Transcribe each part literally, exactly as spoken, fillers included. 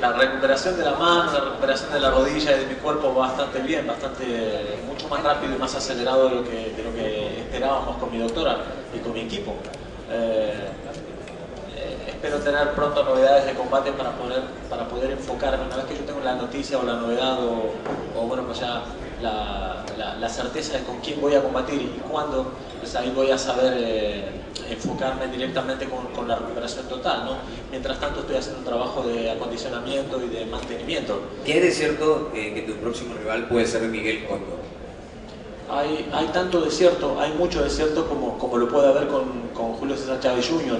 la recuperación de la mano, la recuperación de la rodilla y de mi cuerpo bastante bien, bastante, mucho más rápido y más acelerado de lo que, de lo que esperábamos con mi doctora y con mi equipo. Eh, eh, espero tener pronto novedades de combate para poder, para poder enfocarme. Una vez que yo tengo la noticia o la novedad o, o bueno, pues ya la, la, la certeza de con quién voy a combatir y cuándo, pues ahí voy a saber eh, enfocarme directamente con, con la recuperación total, ¿no? Mientras tanto estoy haciendo un trabajo de acondicionamiento y de mantenimiento. ¿Qué es de cierto eh, que tu próximo rival puede ser Miguel Cotto? Hay, hay tanto desierto, hay mucho desierto como, como lo puede haber con, con Julio César Chávez junior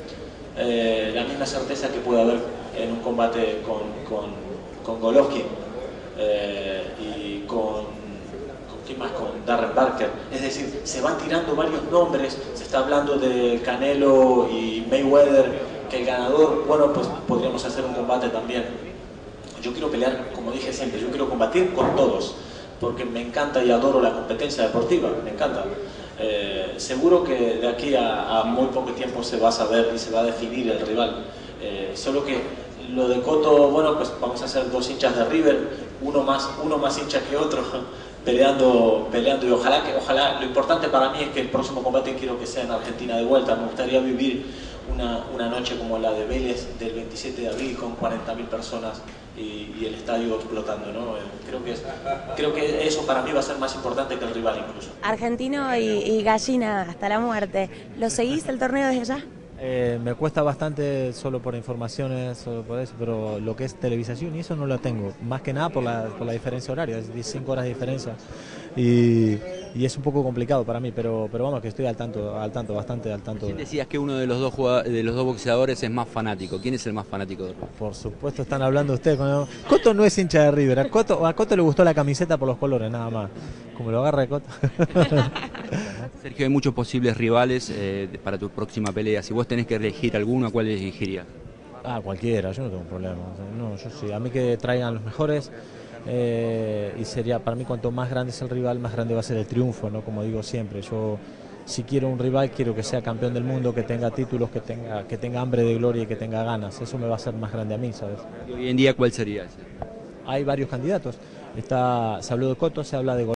Eh, la misma certeza que puede haber en un combate con, con, con Golovkin eh, y con, con, ¿quién más? Con Darren Barker. Es decir, se van tirando varios nombres, se está hablando de Canelo y Mayweather, que el ganador, bueno, pues podríamos hacer un combate también. Yo quiero pelear, como dije siempre, yo quiero combatir con todos, porque me encanta y adoro la competencia deportiva, me encanta. Eh, seguro que de aquí a, a muy poco tiempo se va a saber y se va a definir el rival. Eh, solo que lo de Cotto, bueno, pues vamos a hacer dos hinchas de River, uno más, uno más hincha que otro, peleando, peleando y ojalá que, ojalá, lo importante para mí es que el próximo combate quiero que sea en Argentina de vuelta. Me gustaría vivir una, una noche como la de Vélez del veintisiete de abril con cuarenta mil personas y, y el estadio explotando, ¿no? Creo que, es, creo que eso para mí va a ser más importante que el rival incluso. Argentino y, y gallina hasta la muerte. ¿Lo seguís el torneo desde allá? Eh, me cuesta bastante solo por informaciones, solo por eso, pero lo que es televisación y eso no lo tengo, más que nada por la, por la diferencia horaria, es cinco horas de diferencia y, y es un poco complicado para mí, pero, pero vamos que estoy al tanto, al tanto, bastante al tanto. ¿Quién decías que uno de los dos jugadores, de los dos boxeadores es más fanático? ¿Quién es el más fanático de River? Por supuesto están hablando ustedes, cuando... Cotto no es hincha de River, a Cotto, a Cotto le gustó la camiseta por los colores, nada más, como lo agarra de Cotto. Sergio, hay muchos posibles rivales eh, para tu próxima pelea. Si vos tenés que elegir alguno, ¿a cuál elegirías? Ah, cualquiera, yo no tengo problema. No, yo sí, a mí que traigan los mejores eh, y sería, para mí cuanto más grande es el rival, más grande va a ser el triunfo, ¿no? Como digo siempre, yo si quiero un rival quiero que sea campeón del mundo, que tenga títulos, que tenga, que tenga hambre de gloria y que tenga ganas. Eso me va a hacer más grande a mí, ¿sabes? ¿Y hoy en día cuál sería ese? Hay varios candidatos. Está, se habló de Cotto, se habla de